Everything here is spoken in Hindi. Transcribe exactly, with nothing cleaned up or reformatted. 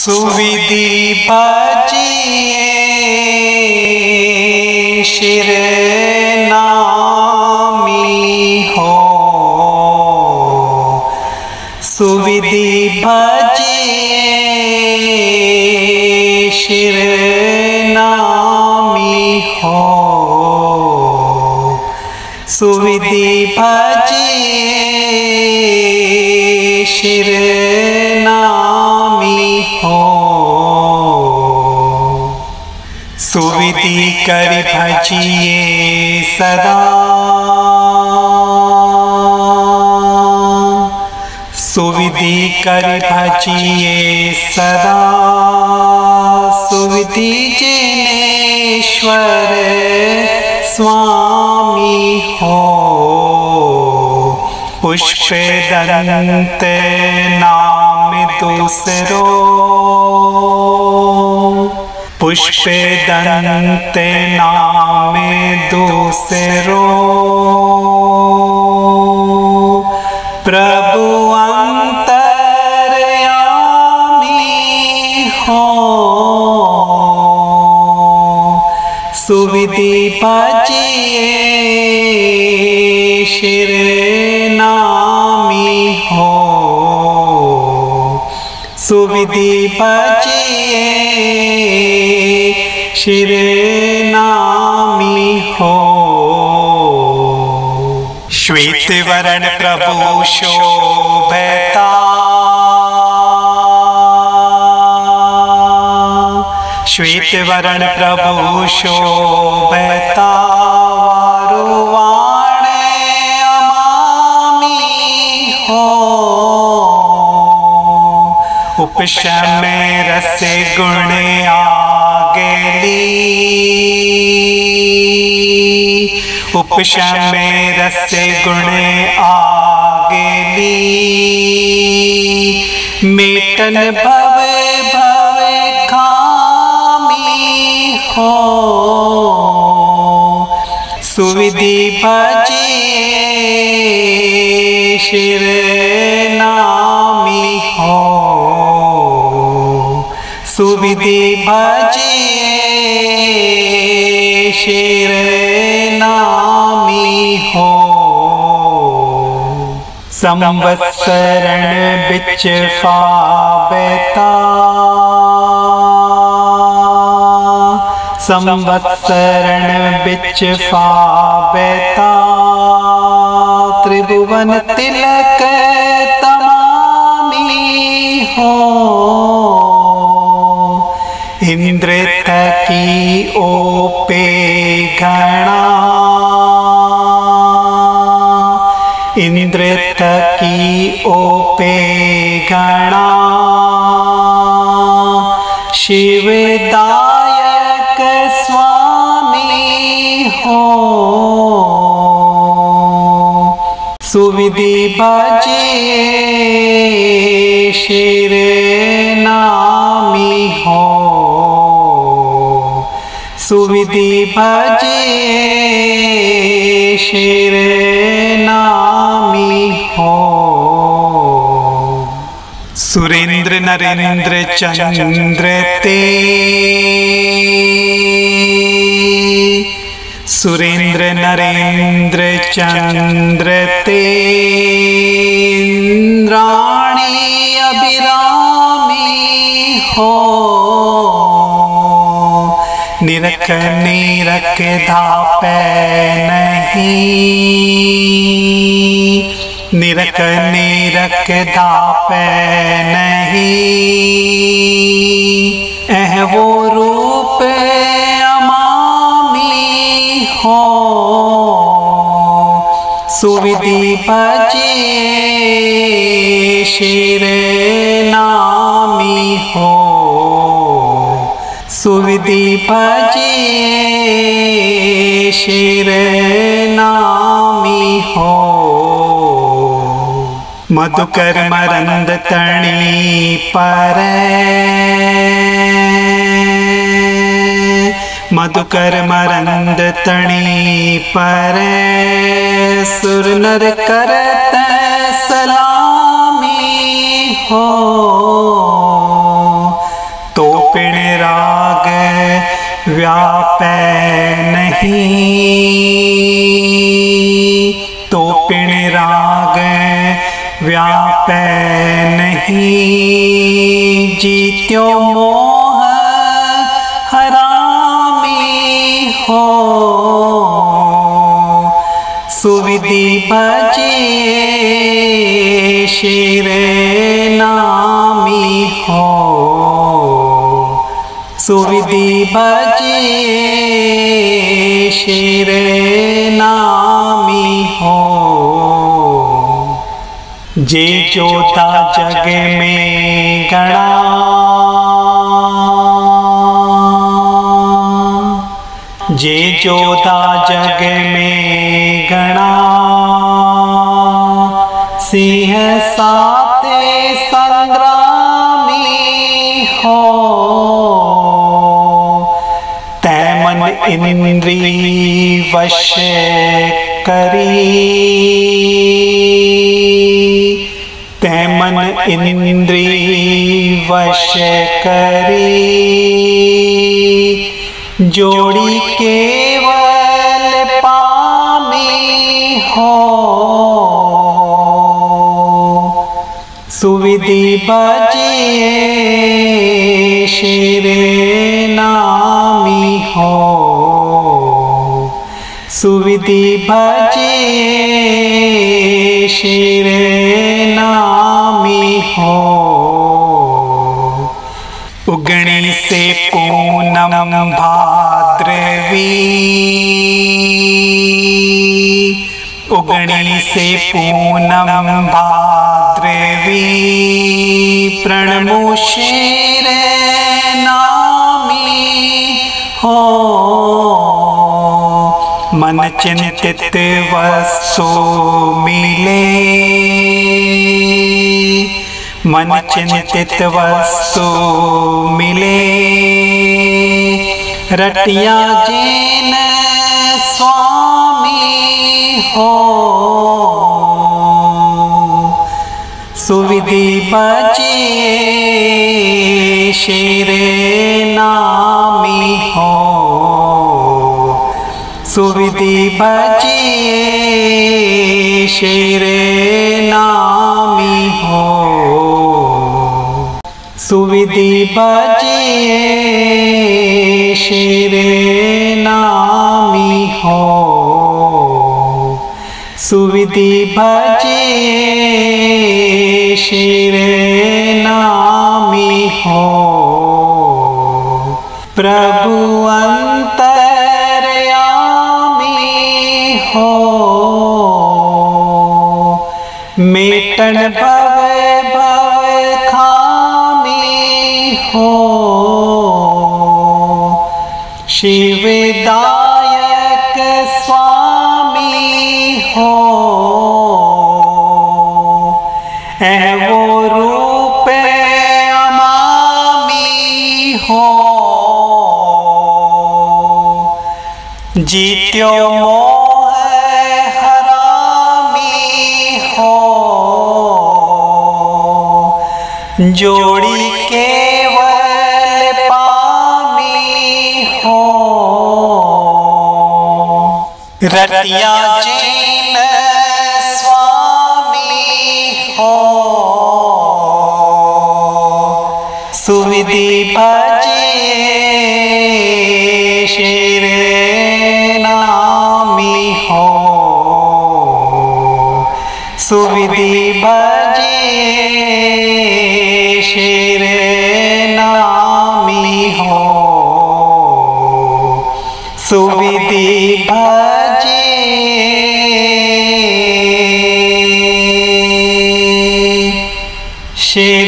सुविधि भजिए शिर नामी हो, सुविधि भजिए शिर नामी हो, सुविधि भजिए शिर नामी हो, सुविधि कर भजिए सदा, सुविधि कर भजिए सदा, सुविधि जिनेश्वर स्वामी हो, पुष्प दंत नाम दूसरो, पुष्प दंत नाम दूसरो, प्रभु अंतर्यामी हो, सुविधि भजिए शिर नामी हो, सुविधि भजिए शिर नामी हो, श्वेत वरण प्रभु शोभता, श्वेत वरण प्रभु शोभता, वारुवाण अमामी हो, उपशम रस गुण आगली, उपशम रस गुण आगली, मेटन भव भव खामी हो, सुविधि भजिए शिर नामी हो, सुविधि भजिए शिर नामी हो, संवत्सरण बिच फाबता, संवत्सरण बिच फाबता, त्रिभुवन तिलक तमामी हो, इंद्र तकी ओपे गणा, इंद्र तकी ओपे गणा, शिवदायक स्वामी हो, सुविधि भजिए शिर नामी हो, सुविधि भजिए शिर नामी हो, सुरेंद्र नरेंद्र चंद्र ते, सुरेंद्र नरेंद्र चंद्र ते, इंद्राणी अभिरामी हो, निरख निरख धापै नहीं, निरख निरख धापै नहीं, एह वो रूप अमामी हो, सुविधि भजिए शिर नामी हो, सुविधि भजिए शिर नामी हो, मधुकर मरंद तणी पर, मधुकर मरंद तणी पर, सुर नर करत सलामी हो, व्यापै नहीं, तो पिण राग व्यापै नहीं। जीत्यो मोह हरामी हो, सुविधि भजिए शिर नामी हो, सुविधि भजिए शिर नामी हो। जे जोता जग में गणा, जे जोता जग में गणा, सिंह साते संग्रामी हो। तैमन इंद्री वश करी, तैमन इंद्री वश करी। जोड़ी केवल पामी हो, सुविधि भजिए शिर नामी हो, सुविधि भजिए शिर नामी हो। उगणी से पूनम भाद्रवी, उगणी से पूनम भाद्रवी। प्रणमु शिर नामी हो, मन चिंतित वस्तु मिले, मन चिंतित वस्तु मिले। रटिया जिन स्वामी हो, सुविधि भजिए शिर नामी हो, सुविधि भजिए शिर नामी हो, सुविधि भजिए शिर नामी हो, सुविधि भजिए शिर नामी हो। प्रभु अंतर्यामी हो, मेटन भव भव खामी हो। शिवदायक स्वामी हो, एवो रूप अमामी हो। जीत्यो मोह हरामी हो, जोड़ी केवल पामी हो। रतिया जिन स्वामी हो, सुविधि भजिए शिर नामी हो, सुविधि भजिए शिर नामी हो, सुविधि भजिए शिर